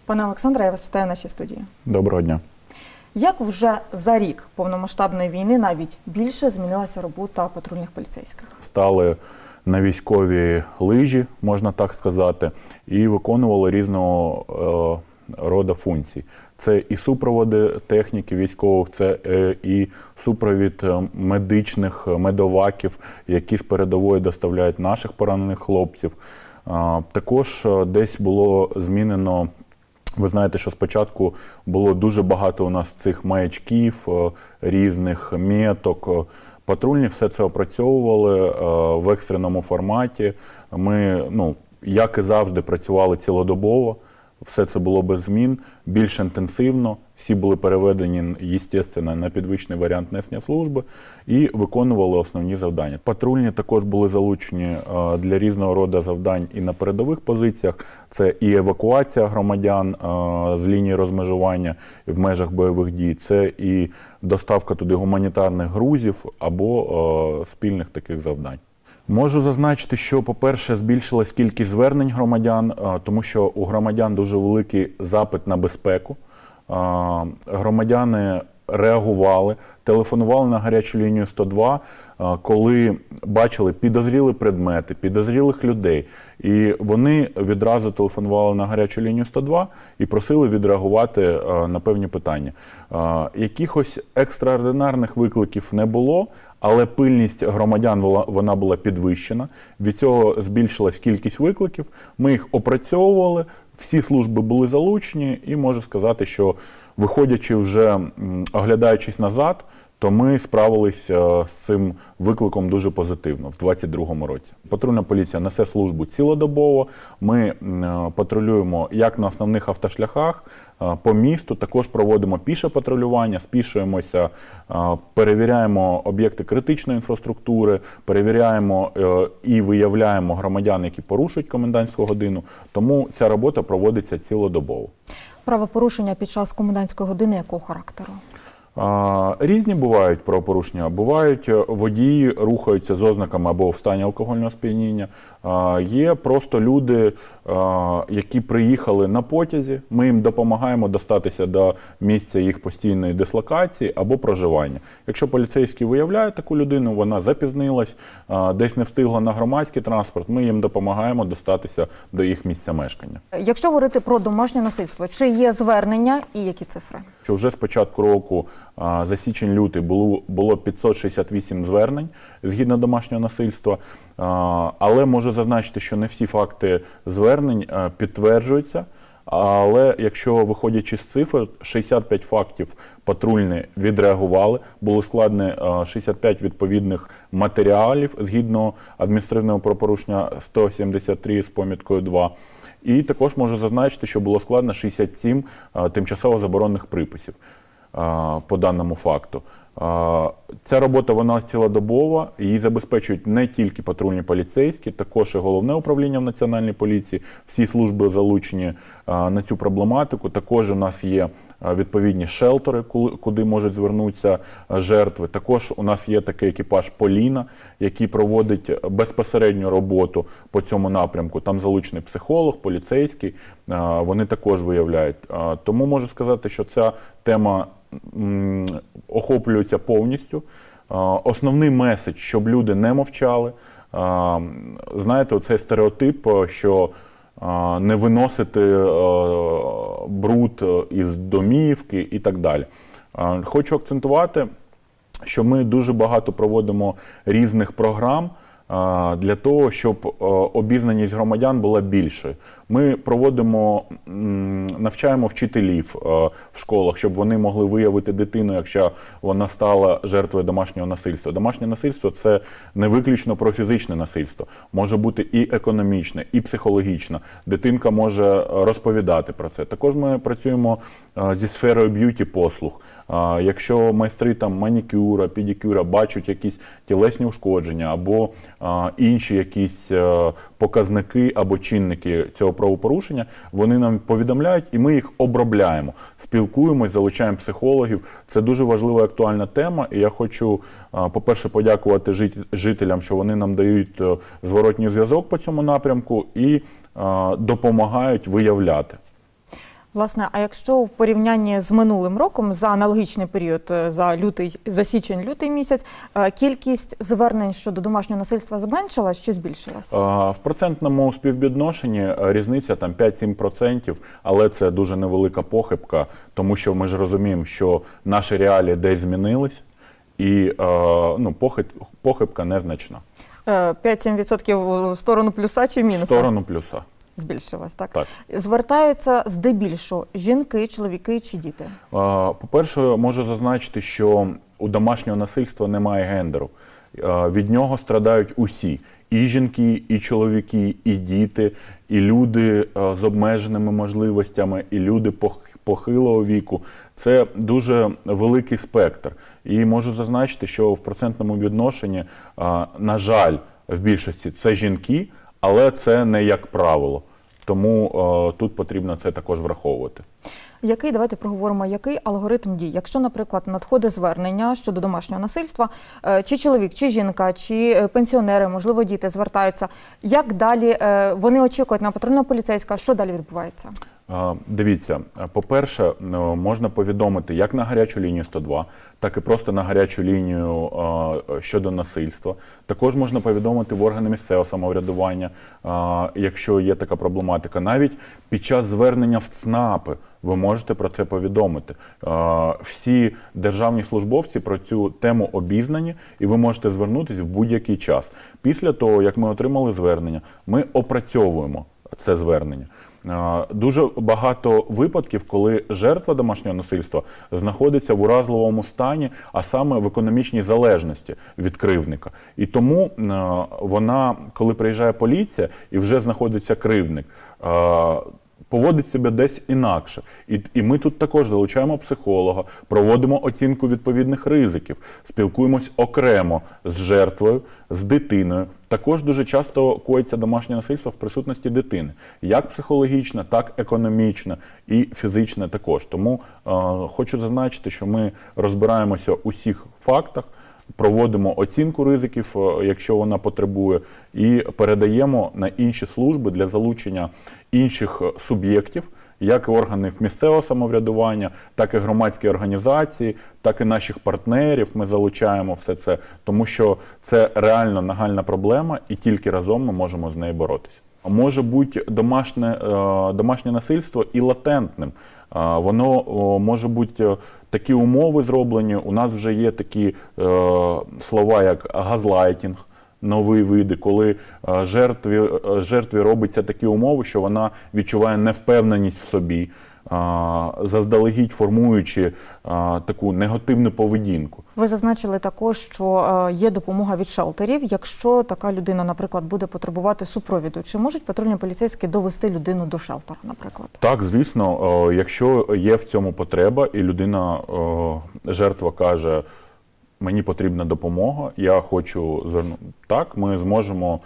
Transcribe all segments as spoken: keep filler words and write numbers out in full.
Пане Олександре, я вас вітаю в нашій студії. Доброго дня. Як вже за рік повномасштабної війни навіть більше змінилася робота патрульних поліцейських? Стали на військові лижі, можна так сказати, і виконували різного е, роду функцій. Це і супроводи техніки військових, це е, і супровід медичних медоваків, які з передової доставляють наших поранених хлопців. Е, також десь було змінено. Ви знаєте, що спочатку було дуже багато у нас цих маячків, різних меток. Патрульні все це опрацьовували в екстреному форматі. Ми, ну, як і завжди, працювали цілодобово. Все це було без змін, більш інтенсивно. Всі були переведені, звісно, на підвищений варіант несення служби і виконували основні завдання. Патрульні також були залучені для різного роду завдань і на передових позиціях. Це і евакуація громадян з лінії розмежування в межах бойових дій, це і доставка туди гуманітарних грузів або спільних таких завдань. Можу зазначити, що, по-перше, збільшилась кількість звернень громадян, тому що у громадян дуже великий запит на безпеку. Громадяни реагували, телефонували на гарячу лінію сто два, коли бачили підозрілі предмети, підозрілих людей. І вони відразу телефонували на гарячу лінію сто два і просили відреагувати на певні питання. Якихось екстраординарних викликів не було, але пильність громадян вона була підвищена. Від цього збільшилась кількість викликів. Ми їх опрацьовували, всі служби були залучені, і можу сказати, що виходячи вже, оглядаючись назад, то ми справилися з цим викликом дуже позитивно в двадцять другому році. Патрульна поліція несе службу цілодобово. Ми патрулюємо як на основних автошляхах, по місту, також проводимо піше патрулювання, спішуємося, перевіряємо об'єкти критичної інфраструктури, перевіряємо і виявляємо громадян, які порушують комендантську годину. Тому ця робота проводиться цілодобово. Правопорушення під час комендантської години якого характеру? Різні бувають правопорушення. Бувають водії рухаються з ознаками або в стані алкогольного сп'яніння. Є просто люди, які приїхали на потязі, ми їм допомагаємо достатися до місця їх постійної дислокації або проживання. Якщо поліцейський виявляє таку людину, вона запізнилась, десь не встигла на громадський транспорт, ми їм допомагаємо достатися до їх місця мешкання. Якщо говорити про домашнє насильство, чи є звернення і які цифри? Що вже з початку року за січень-лютий було, було п'ятсот шістдесят вісім звернень згідно домашнього насильства, але можу зазначити, що не всі факти звернень підтверджуються, але якщо виходячи з цифр, шістдесят п'ять фактів патрульні відреагували, було складено шістдесят п'ять відповідних матеріалів згідно адміністративного правопорушення сто сімдесят три з поміткою два. І також можу зазначити, що було складено шістдесят сім тимчасово заборонених приписів по даному факту. Ця робота, вона цілодобова, її забезпечують не тільки патрульні поліцейські, також і Головне управління в Національній поліції, всі служби залучені на цю проблематику. Також у нас є відповідні шелтери, куди можуть звернутися жертви. Також у нас є такий екіпаж «Поліна», який проводить безпосередню роботу по цьому напрямку. Там залучений психолог, поліцейський, вони також виявляють. Тому можу сказати, що ця тема охоплюється повністю. Основний меседж, щоб люди не мовчали. Знаєте, оцей стереотип, що не виносити бруд із домівки і так далі. Хочу акцентувати, що ми дуже багато проводимо різних програм для того, щоб обізнаність громадян була більшою. Ми проводимо, навчаємо вчителів в школах, щоб вони могли виявити дитину, якщо вона стала жертвою домашнього насильства. Домашнє насильство – це не виключно про фізичне насильство. Може бути і економічне, і психологічне. Дитинка може розповідати про це. Також ми працюємо зі сферою б'юті-послуг. Якщо майстри там манікюра, педикюра бачать якісь тілесні ушкодження або інші якісь показники або чинники цього правопорушення, вони нам повідомляють, і ми їх обробляємо, спілкуємось, залучаємо психологів. Це дуже важлива і актуальна тема, і я хочу, по-перше, подякувати жителям, що вони нам дають зворотній зв'язок по цьому напрямку і допомагають виявляти. Власне, а якщо в порівнянні з минулим роком, за аналогічний період, за лютий, за січень-лютий місяць, кількість звернень щодо домашнього насильства зменшилась чи збільшилась? В процентному співвідношенні різниця там п'ять-сім процентів, але це дуже невелика похибка, тому що ми ж розуміємо, що наші реалії десь змінились, і ну, похибка незначна. п'ять-сім відсотків в сторону плюса чи мінуса? В сторону плюса. Збільшилась, так? Так. Звертаються здебільшого жінки, чоловіки чи діти? По-перше, можу зазначити, що у домашнього насильства немає гендеру. Від нього страдають усі. І жінки, і чоловіки, і діти, і люди з обмеженими можливостями, і люди похилого віку. Це дуже великий спектр. І можу зазначити, що в процентному відношенні, на жаль, в більшості це жінки, але це не як правило. Тому е, тут потрібно це також враховувати. Який, давайте проговоримо, який алгоритм дій? Якщо, наприклад, надходить звернення щодо домашнього насильства, е, чи чоловік, чи жінка, чи пенсіонери, можливо, діти звертаються, як далі е, вони очікують на патрульного поліцейського, що далі відбувається? Дивіться, по-перше, можна повідомити як на гарячу лінію сто два, так і просто на гарячу лінію щодо насильства. Також можна повідомити в органи місцевого самоврядування, якщо є така проблематика. Навіть під час звернення в ЦНАПи ви можете про це повідомити. Всі державні службовці про цю тему обізнані, і ви можете звернутися в будь-який час. Після того, як ми отримали звернення, ми опрацьовуємо це звернення. Дуже багато випадків, коли жертва домашнього насильства знаходиться в уразливому стані, а саме в економічній залежності від кривдника. І тому вона, коли приїжджає поліція і вже знаходиться кривдник, поводить себе десь інакше. І, і ми тут також залучаємо психолога, проводимо оцінку відповідних ризиків, спілкуємось окремо з жертвою, з дитиною. Також дуже часто коїться домашнє насильство в присутності дитини. Як психологічне, так економічне і фізичне також. Тому е, хочу зазначити, що ми розбираємося у всіх фактах, проводимо оцінку ризиків, якщо вона потребує, і передаємо на інші служби для залучення інших суб'єктів, як і органів місцевого самоврядування, так і громадські організації, так і наших партнерів. Ми залучаємо все це, тому що це реально нагальна проблема, і тільки разом ми можемо з нею боротися. Може бути домашнє, домашнє насильство і латентним. Воно може бути такі умови зроблені. У нас вже є такі е, слова, як газлайтінг, нові види, коли е, жертві, е, жертві робиться такі умови, що вона відчуває невпевненість в собі, е, заздалегідь формуючи е, таку негативну поведінку. Ви зазначили також, що е, є допомога від шелтерів, якщо така людина, наприклад, буде потребувати супровіду. Чи можуть патрульні поліцейські довести людину до шелтера, наприклад? Так, звісно, е, якщо є в цьому потреба і людина, е, жертва каже, мені потрібна допомога, я хочу звернути. Так, ми зможемо,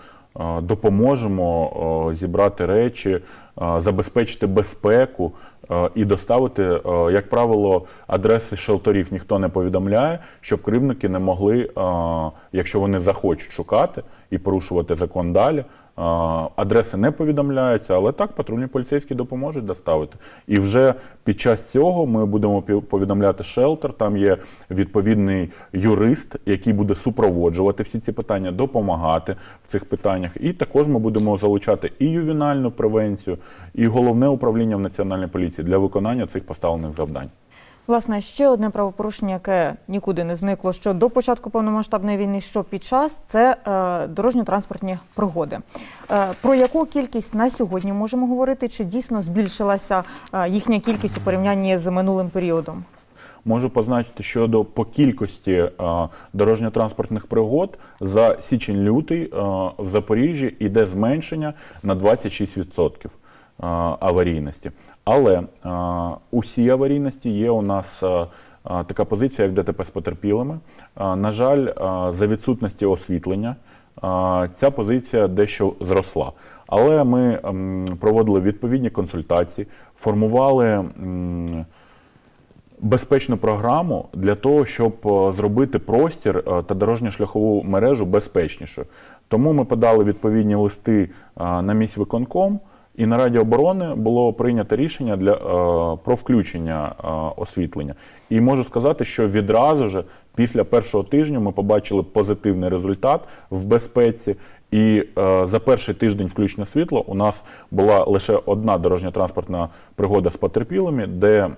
допоможемо зібрати речі, забезпечити безпеку і доставити, як правило, адреси шелтерів ніхто не повідомляє, щоб кривдники не могли, якщо вони захочуть шукати і порушувати закон далі, адреси не повідомляються, але так патрульні поліцейські допоможуть доставити. І вже під час цього ми будемо повідомляти шелтер, там є відповідний юрист, який буде супроводжувати всі ці питання, допомагати в цих питаннях. І також ми будемо залучати і ювенальну превенцію, і головне управління в Національній поліції для виконання цих поставлених завдань. Власне, ще одне правопорушення, яке нікуди не зникло, що до початку повномасштабної війни, що під час, це е, дорожньо-транспортні пригоди. Е, про яку кількість на сьогодні можемо говорити? Чи дійсно збільшилася е, їхня кількість у порівнянні з минулим періодом? Можу позначити, що до, по кількості е, дорожньо-транспортних пригод за січень-лютий е, в Запоріжжі йде зменшення на двадцять шість відсотків. Аварійності. Але а, усі аварійності є у нас а, а, така позиція, як ДТП з потерпілими. А, на жаль, а, за відсутності освітлення а, ця позиція дещо зросла. Але ми м, проводили відповідні консультації, формували м, безпечну програму для того, щоб зробити простір та дорожньо-шляхову мережу безпечнішою. Тому ми подали відповідні листи на міськвиконком І на Раді оборони було прийнято рішення для, е, про включення е, освітлення. І можу сказати, що відразу ж після першого тижня ми побачили позитивний результат в безпеці. І е, за перший тиждень включення світла у нас була лише одна дорожньо-транспортна пригода з потерпілими, де е,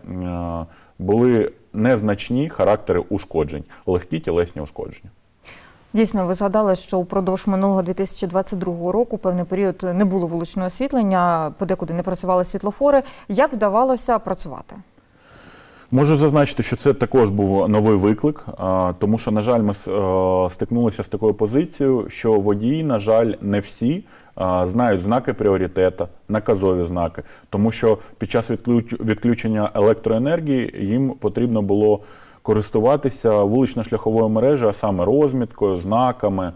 були незначні характери ушкоджень, легкі тілесні ушкодження. Дійсно, ви згадали, що упродовж минулого дві тисячі двадцять другого року певний період не було вуличного освітлення, подекуди не працювали світлофори. Як вдавалося працювати? Можу зазначити, що це також був новий виклик, тому що, на жаль, ми стикнулися з такою позицією, що водії, на жаль, не всі знають знаки пріоритету, наказові знаки, тому що під час відключення електроенергії їм потрібно було користуватися вулично-шляховою мережею, а саме розміткою, знаками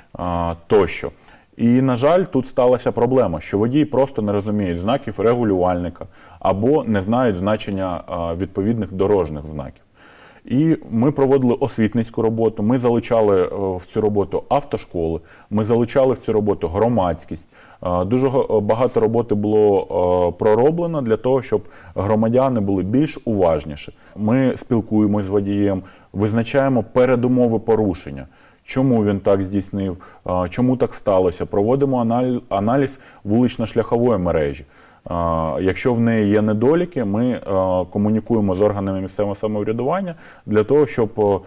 тощо. І, на жаль, тут сталася проблема, що водії просто не розуміють знаків регулювальника або не знають значення відповідних дорожніх знаків. І ми проводили освітницьку роботу, ми залучали в цю роботу автошколи, ми залучали в цю роботу громадськість. Дуже багато роботи було пророблено для того, щоб громадяни були більш уважніші. Ми спілкуємося з водієм, визначаємо передумови порушення. Чому він так здійснив, чому так сталося. Проводимо аналіз вулично-шляхової мережі. Якщо в неї є недоліки, ми комунікуємо з органами місцевого самоврядування для того, щоб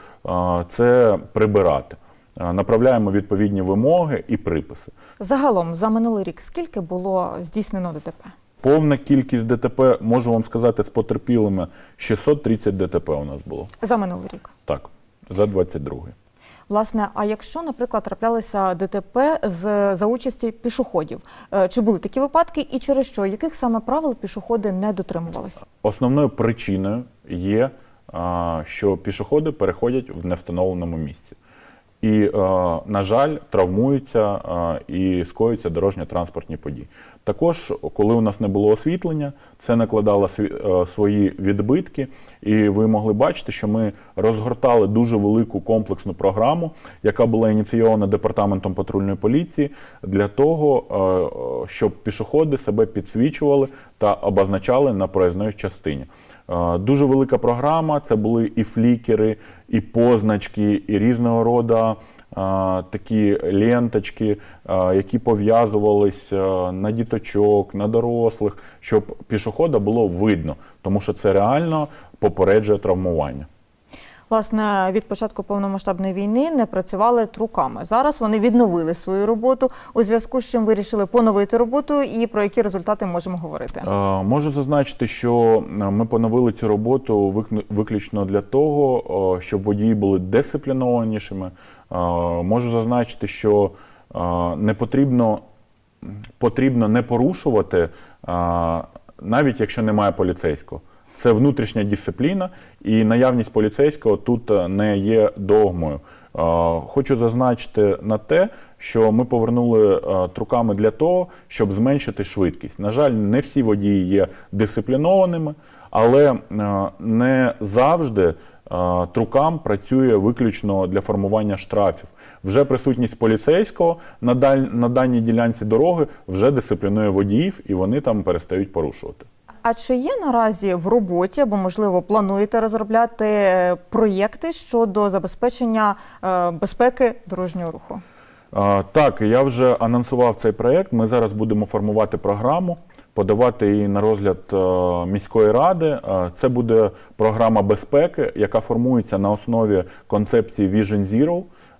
це прибирати. Направляємо відповідні вимоги і приписи. Загалом, за минулий рік скільки було здійснено ДТП? Повна кількість ДТП, можу вам сказати, з потерпілими шістсот тридцять ДТП у нас було. За минулий рік? Так, за двадцять другий. Власне, а якщо, наприклад, траплялися ДТП з, за участі пішоходів, чи були такі випадки і через що? Яких саме правил пішоходи не дотримувалися? Основною причиною є, що пішоходи переходять в невстановленому місці. І, на жаль, травмуються і скоюються дорожньо-транспортні події. Також, коли у нас не було освітлення, це накладало свої відбитки, і ви могли бачити, що ми розгортали дуже велику комплексну програму, яка була ініційована Департаментом патрульної поліції, для того, щоб пішоходи себе підсвічували та обозначали на проїзній частині. Дуже велика програма, це були і флікери, і позначки, і різного роду такі ленточки, які пов'язувались на діточок, на дорослих, щоб пішохода було видно, тому що це реально попереджує травмування. Власне, від початку повномасштабної війни не працювали труками. Зараз вони відновили свою роботу, у зв'язку з чим вирішили поновити роботу, і про які результати можемо говорити? Можу зазначити, що ми поновили цю роботу виключно для того, щоб водії були дисциплінованішими. Можу зазначити, що не потрібно, потрібно не порушувати, навіть якщо немає поліцейського. Це внутрішня дисципліна, і наявність поліцейського тут не є догмою. Хочу зазначити на те, що ми повернули труками для того, щоб зменшити швидкість. На жаль, не всі водії є дисциплінованими, але не завжди трукам працює виключно для формування штрафів. Вже присутність поліцейського на, даль... на даній ділянці дороги вже дисциплінує водіїв, і вони там перестають порушувати. А чи є наразі в роботі, або, можливо, плануєте розробляти проєкти щодо забезпечення безпеки дорожнього руху? Так, я вже анонсував цей проєкт. Ми зараз будемо формувати програму, подавати її на розгляд міської ради. Це буде програма безпеки, яка формується на основі концепції Vision Zero.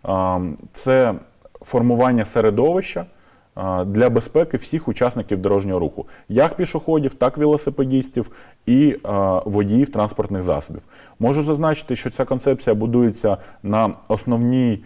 Це формування середовища для безпеки всіх учасників дорожнього руху, як пішоходів, так і велосипедистів і водіїв транспортних засобів. Можу зазначити, що ця концепція будується на основній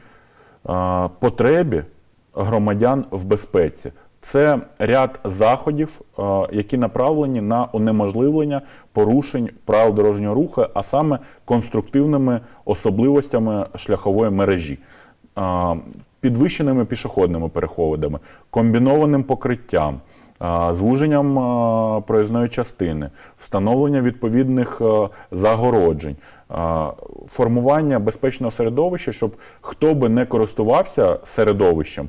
потребі громадян в безпеці. Це ряд заходів, які направлені на унеможливлення порушень правил дорожнього руху, а саме конструктивними особливостями шляхової мережі, підвищеними пішохідними переходами, комбінованим покриттям, звуженням проїзної частини, встановлення відповідних загороджень, формування безпечного середовища, щоб хто би не користувався середовищем,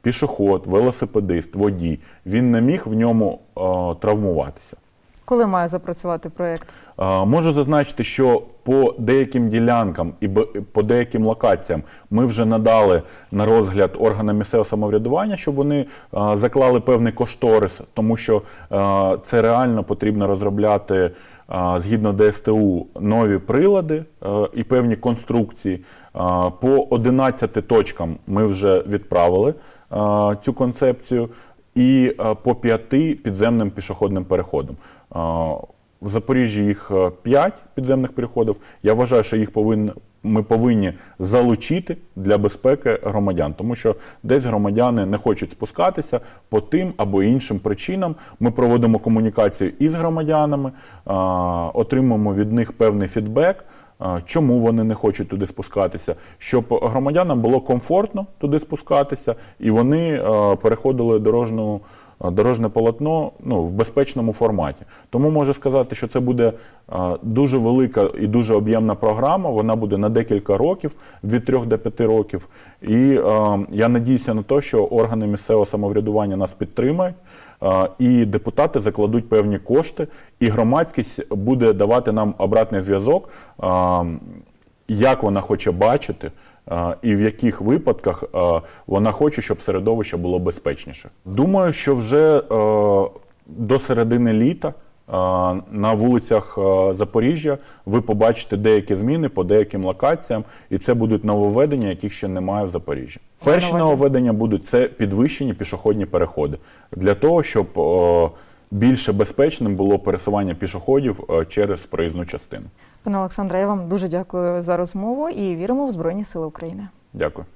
пішоход, велосипедист, водій, він не міг в ньому е, травмуватися. Коли має запрацювати проєкт? Е, можу зазначити, що по деяким ділянкам і по деяким локаціям ми вже надали на розгляд органам місцевого самоврядування, щоб вони е, заклали певний кошторис, тому що е, це реально потрібно розробляти згідно Д С Т У нові прилади і певні конструкції. По одинадцяти точкам ми вже відправили цю концепцію і по п'яти підземним пішохідним переходам. В Запоріжжі їх п'ять підземних переходів. Я вважаю, що їх повинні, ми повинні залучити для безпеки громадян, тому що десь громадяни не хочуть спускатися по тим або іншим причинам. Ми проводимо комунікацію із громадянами, отримуємо від них певний фідбек, чому вони не хочуть туди спускатися, щоб громадянам було комфортно туди спускатися і вони переходили дорожню дорожне полотно, ну, в безпечному форматі. Тому можу сказати, що це буде а, дуже велика і дуже об'ємна програма, вона буде на декілька років, від трьох до п'яти років. І а, я надіюся на те, що органи місцевого самоврядування нас підтримають, а, і депутати закладуть певні кошти, і громадськість буде давати нам обратний зв'язок, а, як вона хоче бачити, і в яких випадках вона хоче, щоб середовище було безпечніше. Думаю, що вже до середини літа на вулицях Запоріжжя ви побачите деякі зміни по деяким локаціям, і це будуть нововведення, яких ще немає в Запоріжжі. Перші нововведення будуть – це підвищені пішохідні переходи, для того, щоб більше безпечним було пересування пішоходів через проїзну частину. Пане Олександре, я вам дуже дякую за розмову і віримо в Збройні Сили України. Дякую.